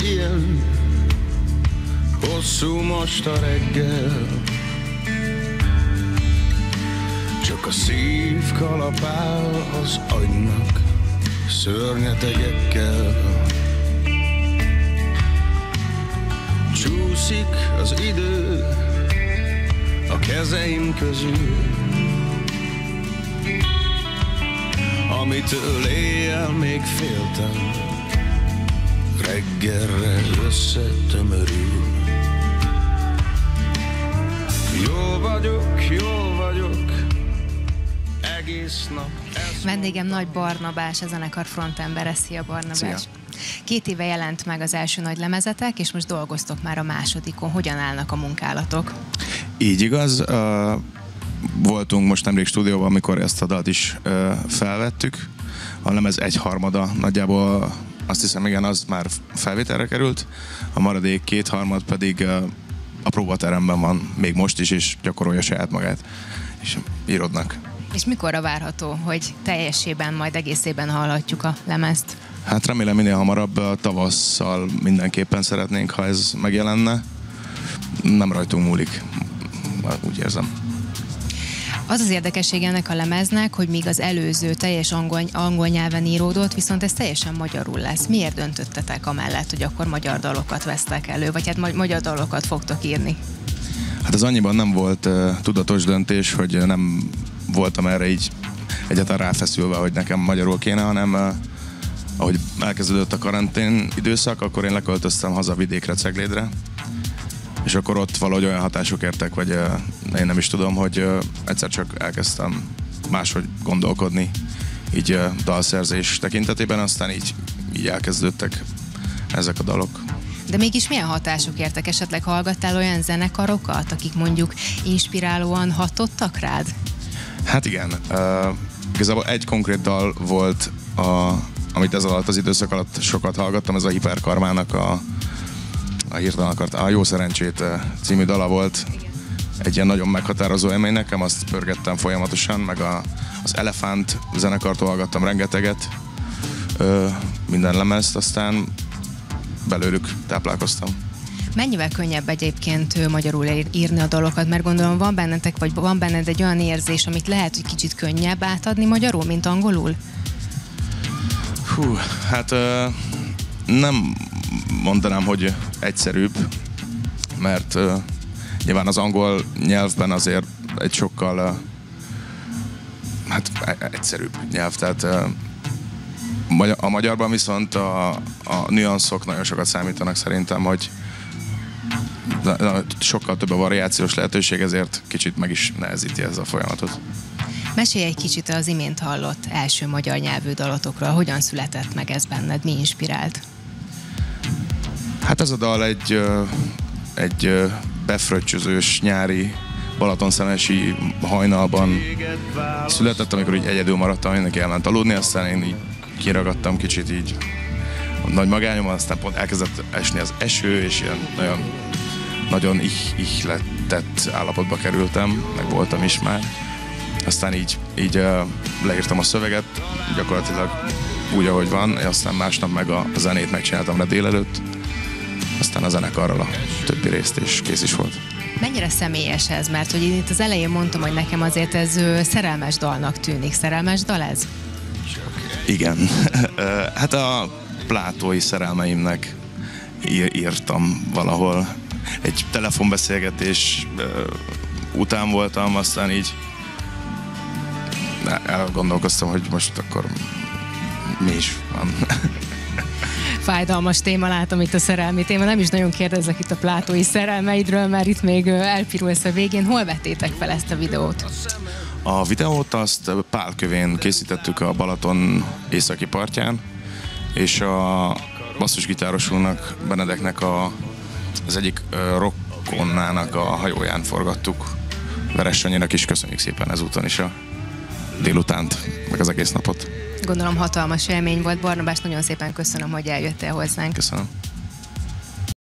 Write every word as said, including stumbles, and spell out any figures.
ilyen hosszú most a reggel, csak a szív kalapál az agynak szörnyetegekkel. Csúszik az idő a kezeim közül, amitől éjjel még féltem, reggelre összetömörül. Jó vagyok, jó vagyok, egész nap. Vendégem Nagy Barnabás, a zenekar frontembere. Szia, Barnabás! Szia. Két éve jelent meg az első nagy lemezetek, és most dolgoztok már a másodikon. Hogyan állnak a munkálatok? Így igaz. Uh, voltunk most nemrég stúdióban, amikor ezt a dalt is uh, felvettük. A lemez egyharmada nagyjából, azt hiszem, igen, az már felvételre került. A maradék kétharmad pedig uh, a próbateremben van még most is, és gyakorolja saját magát, és írodnak. És mikorra várható, hogy teljesében, majd egészében hallhatjuk a lemezt? Hát remélem minél hamarabb, tavasszal mindenképpen szeretnénk, ha ez megjelenne. Nem rajtunk múlik, úgy érzem. Az az érdekesség ennek a lemeznek, hogy míg az előző teljes angol, angol nyelven íródott, viszont ez teljesen magyarul lesz. Miért döntöttetek amellett, hogy akkor magyar dalokat vesztek elő, vagy hát ma- magyar dalokat fogtok írni? Hát ez annyiban nem volt uh, tudatos döntés, hogy nem voltam erre így egyáltalán ráfeszülve, hogy nekem magyarul kéne, hanem uh, ahogy elkezdődött a karantén időszak, akkor én leköltöztem haza vidékre, Ceglédre, és akkor ott valahogy olyan hatások értek, vagy uh, én nem is tudom, hogy uh, egyszer csak elkezdtem máshogy gondolkodni, így uh, dalszerzés tekintetében, aztán így, így elkezdődtek ezek a dalok. De mégis milyen hatások értek? Esetleg hallgattál olyan zenekarokat, akik mondjuk inspirálóan hatottak rád? Hát igen. Uh, igazából egy konkrét dal volt, a, amit ez alatt az időszak alatt sokat hallgattam, ez a Hiperkarmának a, a hirtelen akart, a Jó Szerencsét című dala volt. Igen. Egy ilyen nagyon meghatározó élmény nekem, azt pörgettem folyamatosan, meg a, az Elefánt zenekartól hallgattam rengeteget, uh, minden lemezt, aztán belőlük táplálkoztam. Mennyivel könnyebb egyébként magyarul írni a dalokat, mert gondolom van bennetek, vagy van benned egy olyan érzés, amit lehet, hogy kicsit könnyebb átadni magyarul, mint angolul? Hú, hát uh, nem mondanám, hogy egyszerűbb, mert uh, nyilván az angol nyelvben azért egy sokkal uh, hát egyszerűbb nyelv, tehát uh, a magyarban viszont a, a nüanszok nagyon sokat számítanak szerintem, hogy sokkal több a variációs lehetőség, ezért kicsit meg is nehezíti ez a folyamatot. Mesélj egy kicsit az imént hallott első magyar nyelvű dalotokról. Hogyan született meg ez benned? Mi inspirált? Hát ez a dal egy, egy befröccsözős nyári balatonszemesi hajnalban született, amikor így egyedül maradtam, mindenki elment aludni, aztán én így kiragadtam kicsit így a nagy magányomban, aztán pont elkezdett esni az eső, és ilyen nagyon, nagyon ih, ihletett állapotba kerültem, meg voltam is már. Aztán így, így uh, leírtam a szöveget, gyakorlatilag úgy, ahogy van, és aztán másnap meg a zenét megcsináltam le délelőtt, aztán a zenekarral a többi részt, és kész is volt. Mennyire személyes ez? Mert hogy én itt az elején mondtam, hogy nekem azért ez szerelmes dalnak tűnik. Szerelmes dal ez? Igen. Hát a plátói szerelmeimnek ír- írtam valahol. Egy telefonbeszélgetés után voltam, aztán így elgondolkoztam, hogy most akkor mi is van. Fájdalmas téma, látom itt a szerelmi téma. Nem is nagyon kérdezlek itt a plátói szerelmeidről, mert itt még elpirulsz a végén. Hol vettétek fel ezt a videót? A videót azt Pálkövén készítettük a Balaton északi partján, és a basszusgitárosunknak, Benedeknek a, az egyik rokkonának a hajóján forgattuk. Veres Sanyinak is köszönjük szépen ezúton is a délutánt, meg az egész napot. Gondolom hatalmas élmény volt. Barnabás, nagyon szépen köszönöm, hogy eljöttél hozzánk. Köszönöm.